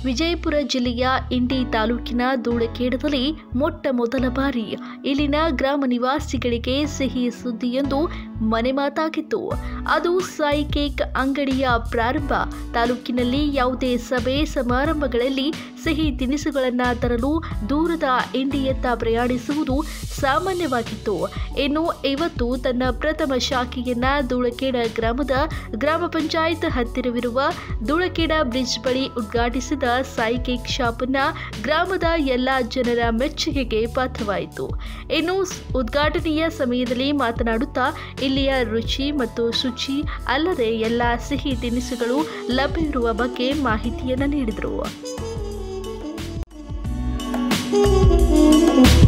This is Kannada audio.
ವಿಜಯಪುರ ಜಿಲ್ಲೆಯ ಇಂಡಿ ತಾಲೂಕಿನ ಧೂಳಖೇಡದಲ್ಲಿ ಮೊಟ್ಟ ಮೊದಲ ಬಾರಿ ಇಲ್ಲಿನ ಗ್ರಾಮ ನಿವಾಸಿಗಳಿಗೆ ಸಿಹಿ ಸುದ್ದಿಯೊಂದು ಮನೆಮಾತಾಗಿತ್ತು. ಅದು ಸಾಯಿ ಕೇಕ್ ಅಂಗಡಿಯ ಪ್ರಾರಂಭ. ತಾಲೂಕಿನಲ್ಲಿ ಯಾವುದೇ ಸಭೆ ಸಮಾರಂಭಗಳಲ್ಲಿ ಸಿಹಿ ತಿನಿಸುಗಳನ್ನು ತರಲು ದೂರದ ಇಂಡಿಯತ್ತ ಪ್ರಯಾಣಿಸುವುದು ಸಾಮಾನ್ಯವಾಗಿತ್ತು. ಇನ್ನು ಇವತ್ತು ತನ್ನ ಪ್ರಥಮ ಶಾಖೆಯನ್ನ ಧೂಳಖೇಡ ಗ್ರಾಮದ ಗ್ರಾಮ ಪಂಚಾಯತ್ ಹತ್ತಿರವಿರುವ ಧೂಳಖೇಡ ಬ್ರಿಡ್ಜ್ ಬಳಿ ಉದ್ಘಾಟಿಸಿದ ಸಾಯಿ ಕೇಕ್ ಶಾಪ್ ಅನ್ನ ಗ್ರಾಮದ ಎಲ್ಲ ಜನರ ಮೆಚ್ಚುಗೆಗೆ ಪಾತ್ರವಾಯಿತು. ಇನ್ನು ಉದ್ಘಾಟನೆಯ ಸಮಯದಲ್ಲಿ ಮಾತನಾಡುತ್ತಾ ಇಲ್ಲಿಯ ರುಚಿ ಮತ್ತು ಶುಚಿ ಅಲ್ಲದೆ ಎಲ್ಲ ಸಿಹಿ ತಿನಿಸುಗಳು ಲಭ್ಯವಿರುವ ಬಗ್ಗೆ ಮಾಹಿತಿಯನ್ನು ನೀಡಿದರು.